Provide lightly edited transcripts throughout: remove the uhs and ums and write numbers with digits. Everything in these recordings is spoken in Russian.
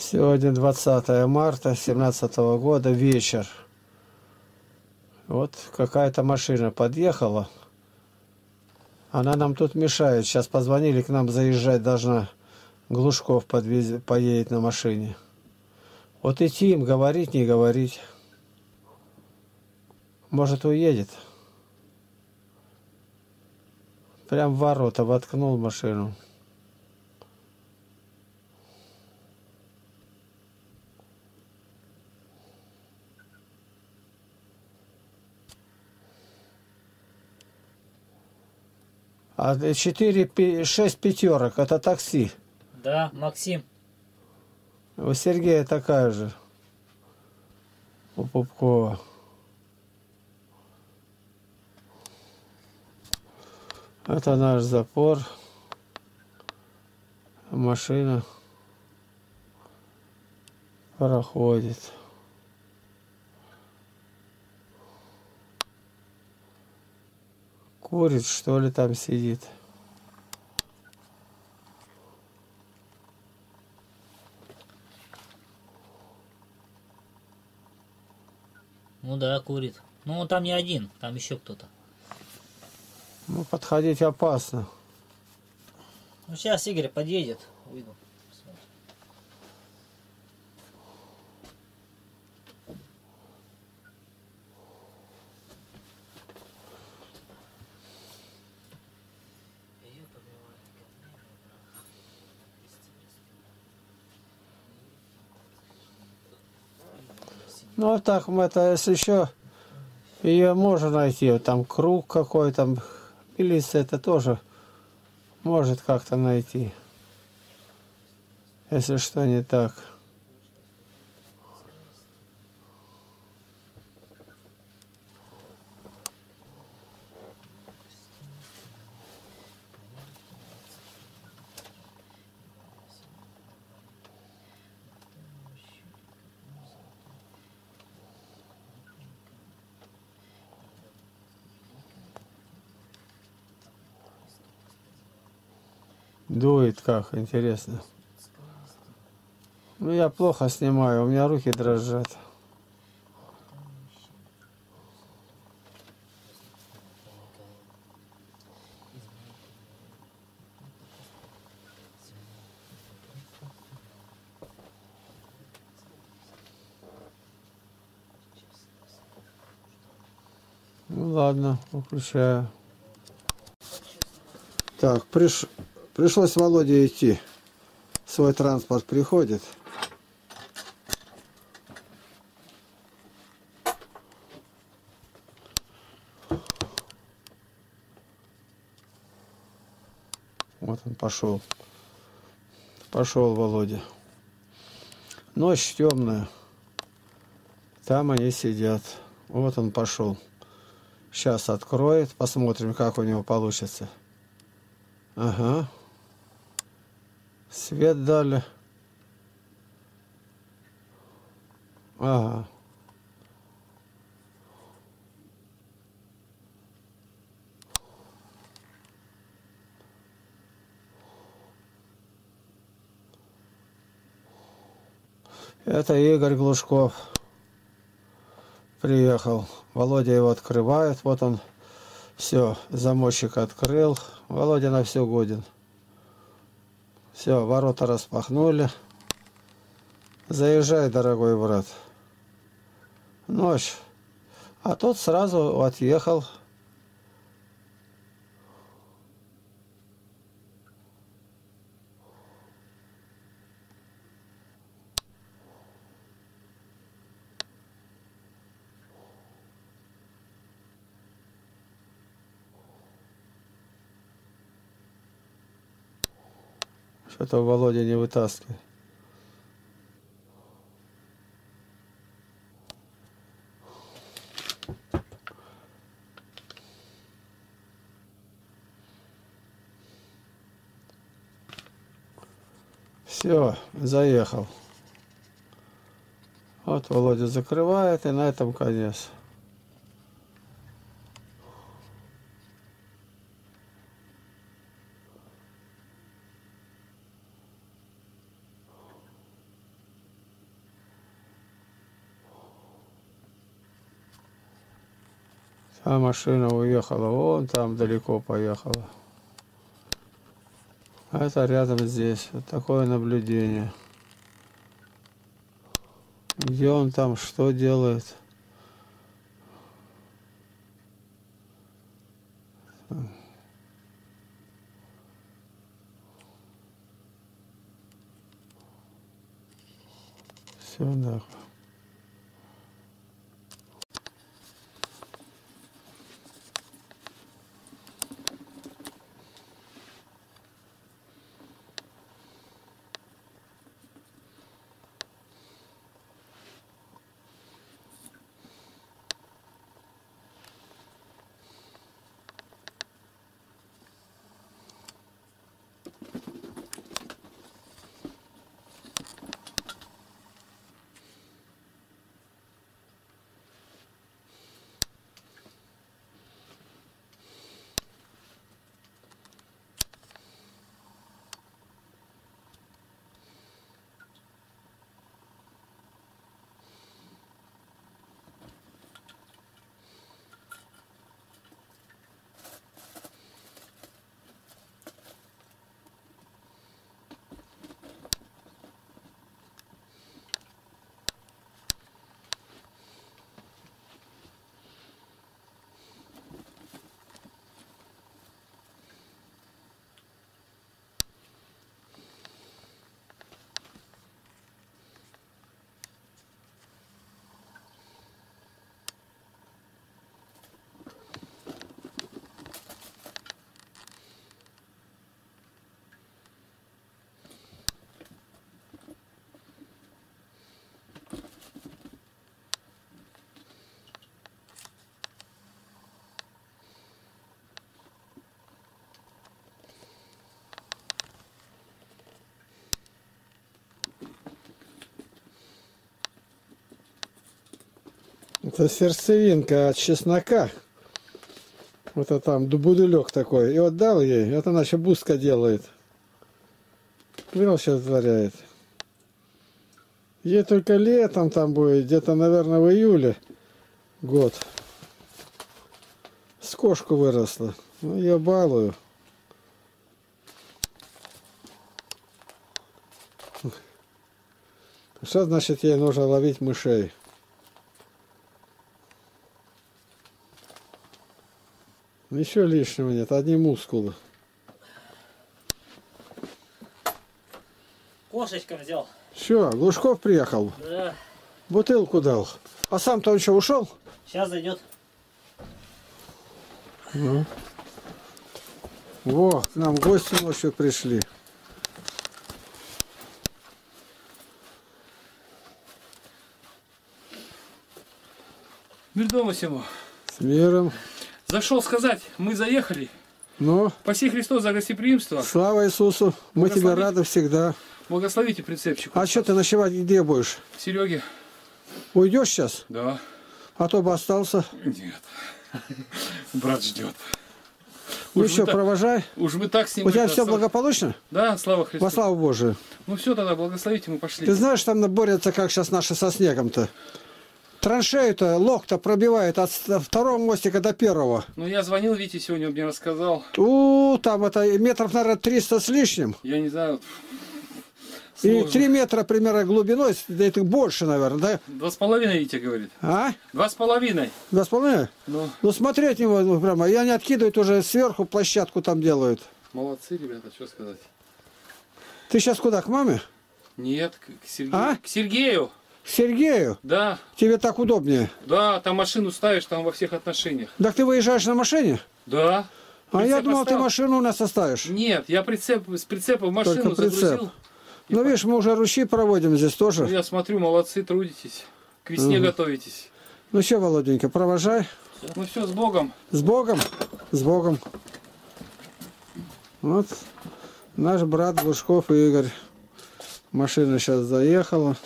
Сегодня 20 марта 2017 года, вечер. Вот какая-то машина подъехала. Она нам тут мешает. Сейчас позвонили, к нам заезжать должна. Глушков поедет на машине. Вот идти им, говорить, не говорить. Может, уедет. Прям в ворота воткнул машину. А 6 пятерок, это такси. Да, Максим. У Сергея такая же. У Пупкова. Это наш запор. Машина проходит. Курит, что ли, там сидит. Ну да, курит. Ну он там не один, там еще кто-то. Ну, подходить опасно. Ну сейчас Игорь подъедет, выйду. Ну, а так, это, если еще ее можно найти, вот там круг какой там, милиция это тоже может как-то найти, если что не так. Дует как, интересно. Ну, я плохо снимаю, у меня руки дрожат. Ну, ладно, выключаю. Так, пришлось Володе идти. Свой транспорт приходит. Вот он пошел. Пошел Володя. Ночь темная. Там они сидят. Вот он пошел. Сейчас откроет. Посмотрим, как у него получится. Ага. Свет дали. Ага. Это Игорь Глушков приехал. Володя его открывает. Вот он. Все, замочек открыл. Володя на все годен. Все, ворота распахнули. Заезжай, дорогой брат. Ночь. А тот сразу отъехал. Что-то Володя не вытаскивает. Все, заехал. Вот Володя закрывает, и на этом конец. А машина уехала, вон там далеко поехала. А это рядом здесь. Вот такое наблюдение. Где он там, что делает? Все, да. Это сердцевинка от чеснока. Вот это там будулек такой. И вот дал ей. Это она еще бустка делает. Видел, сейчас творяет. Ей только летом там будет. Где-то, наверное, в июле. Год. С кошку выросла. Ну, я балую. Что значит ей нужно ловить мышей? Ничего лишнего нет, одни мускулы. Кошечка взял. Все, Глушков приехал. Да. Бутылку дал. А сам-то он что, ушел? Сейчас зайдет. Ну. Во, к нам гости ночью пришли. Мир дома всему. С миром. Зашел сказать, мы заехали. Ну, Спаси Христос за гостеприимство. слава Иисусу. Мы тебе Благослови. рады всегда. Благословите прицепчику. А что ты ночевать где будешь? Сереге. Уйдешь сейчас? Да. А то бы остался. Нет. Брат ждет. Ну Уж что, мы так- провожай. Уж мы так с ним... У тебя это все остались. благополучно? Да, слава Христу. Во славу Божию. Ну все, тогда благословите, мы пошли. Ты знаешь, там борются, как сейчас наши со снегом-то. Траншею-то, лог-то пробивает от второго мостика до первого. Ну я звонил Вите сегодня, он мне рассказал. Там это метров, наверное, 300 с лишним. Я не знаю. И Сложно. 3 метра примерно глубиной, да это больше, наверное, да? 2,5, Витя говорит. А? 2,5. 2,5? Ну, Ну смотреть не могу прямо. И они откидывают уже сверху, площадку там делают. молодцы, ребята, что сказать. Ты сейчас куда, к маме? Нет, к Сергею. А? К Сергею. К Сергею? Да, Тебе так удобнее. да, там машину ставишь, там во всех отношениях. Так ты выезжаешь на машине? Да. А я Прицеп думал, ты оставил. машину у нас оставишь. Нет, я с прицепа в машину Только прицеп. загрузил. Ну, видишь, мы уже ручьи проводим здесь Ну, тоже. я смотрю, молодцы, трудитесь. К весне готовитесь. Ну что, Володенька, провожай. Ну все, с Богом. С Богом. С Богом. Вот наш брат Глушков Игорь. Машина сейчас заехала.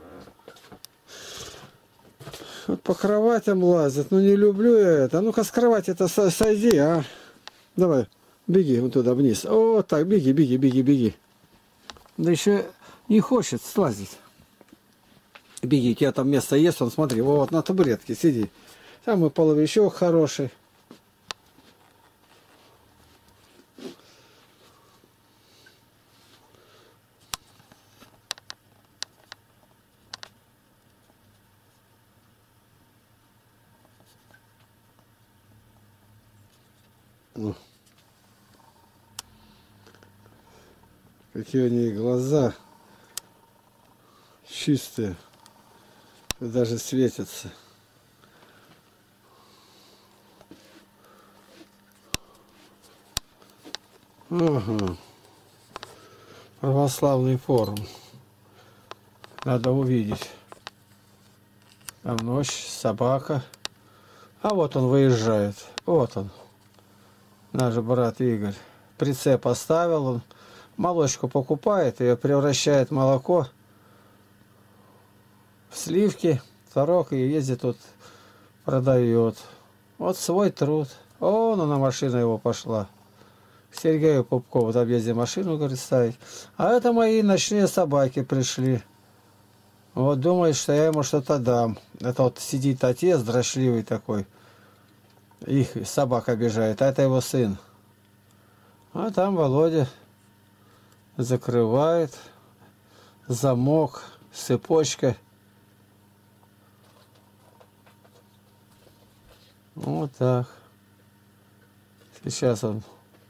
Вот по кроватям лазят. Ну не люблю я это. А ну-ка с кровати-то сойди, а. Давай, беги вот туда вниз. О, так, беги, беги, беги, беги. Да еще не хочет слазить. Беги, у тебя там место есть, он смотри, вот на табуретке сиди. Там и половичок хороший. Ну. Какие у нее глаза чистые, даже светятся. Ага. Православный форум. Надо увидеть. Там ночь, собака. А вот он выезжает. Вот он. Наш брат Игорь. Прицеп оставил он. Молочку покупает, ее превращает в молоко, в сливки, творог, и ездит тут, продает. Вот свой труд. О, ну на машина его пошла. К Сергею Пупкову в объезде машину, говорит, ставить. А это мои ночные собаки пришли. Вот думает, что я ему что-то дам. Это вот сидит отец, дрочливый такой. Их собак обижает, а это его сын. А там Володя закрывает, замок, цепочка. Вот так. Сейчас он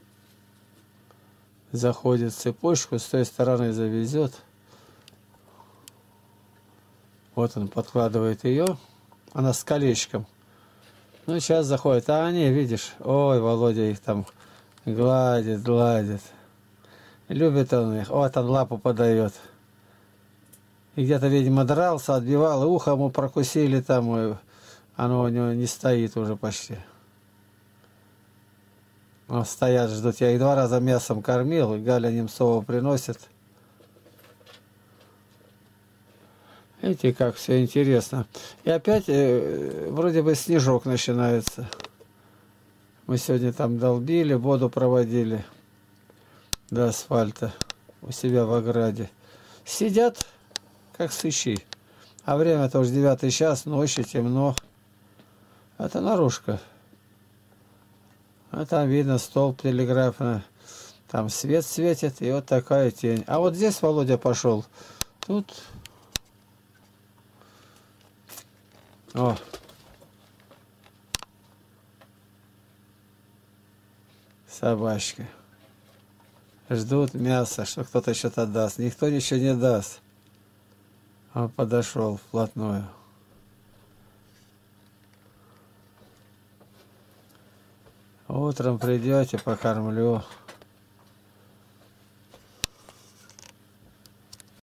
заходит в цепочку, с той стороны завезет. Вот он подкладывает ее, она с колечком. Ну, сейчас заходит, а они, видишь, ой, Володя их там гладит, гладит. Любит он их. Вот он лапу подает. И где-то, видимо, дрался, отбивал, и ухо ему прокусили там, и оно у него не стоит уже почти. Вот стоят, ждут. Я их 2 раза мясом кормил, и Галя Немцова приносит. Видите, как все интересно. И опять вроде бы снежок начинается. Мы сегодня там долбили, воду проводили до асфальта у себя в ограде. Сидят, как сычи. А время-то уже 9 час, ночи, темно. Это наружка. А там видно столб телеграфный. Там свет светит, и вот такая тень. А вот здесь Володя пошел. Тут... О! Собачка. Ждут мяса, что кто-то что-то даст. Никто ничего не даст. Он подошел вплотную. Утром придете, покормлю.